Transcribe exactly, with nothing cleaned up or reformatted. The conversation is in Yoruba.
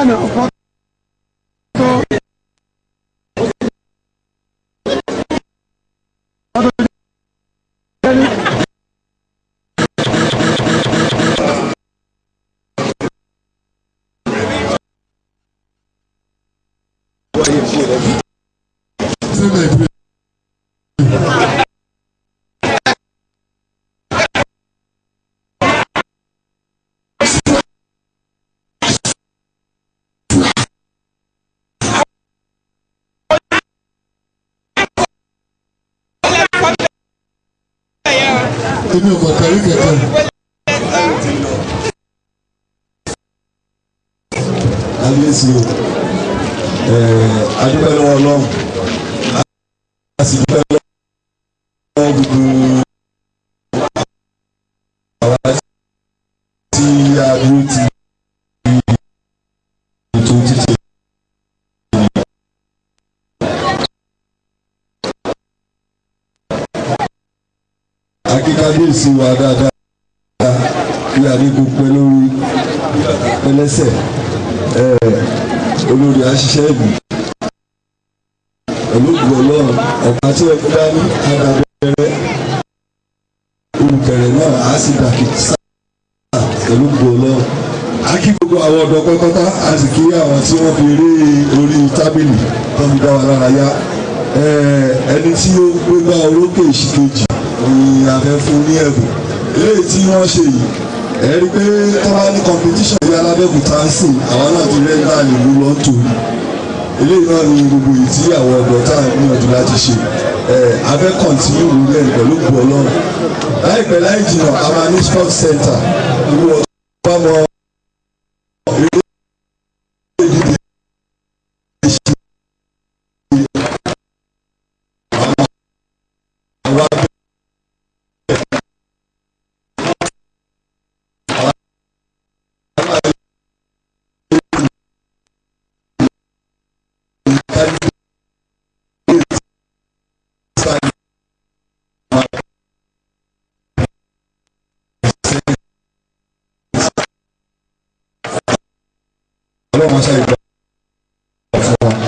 Ghana ọ̀pọ̀ èmi ò mọ̀ kárí kẹ̀kẹ́. Kábíyèsí o, adúpẹ́ lọ́wọ́ Ọlọ́run, a sì dúpẹ́ lọ́wọ́ gbogbo àwa tí a dúró ti ètò títì. Kábíyèsí wa dáadáa kí àdínkù pẹ́ lórí ẹlẹ́sẹ̀ olórí àṣìṣẹ́ ìlú olóògùn Ọlọ́run ọ̀pá tí ẹkú dání adàbẹ̀rẹ̀ olùkẹ̀rẹ̀ náà á sì dàkìtì sáà olóògùn Ọlọ́run. A kí gbogbo àwọn ọ̀dọ́ pẹ́pẹ́tà a sì kí àwọn tí wọ́n fi eré orí tábìlì tó fi dá wa lára yá ẹni tí ó gbégbá orókè ìṣìkejì ni a fẹ́ fún ní ẹ̀bùn eléyìí tí wọ́n ṣe yìí ẹ rí i pé tọ́lá ní competition yìí alábẹ́òkúta ń sìn àwọn náà ti rẹ́ńdà nílùú lọ́tò eléyìí náà ní gbogbo yìí tí àwọn ọ̀dọ́ tá à ń gbìyànjú láti ṣe a fẹ́ kọ̀ǹtínú rẹ̀ pẹ̀lú gbọ́ Ọlọ́run láìpẹ́ láì jìnnà a máa ní sport center gbogbo ọ̀dọ́ bá mọ eré ìdíje ṣe àwọn abẹ́. Ọlọ́run ṣe ìgbà fún wa.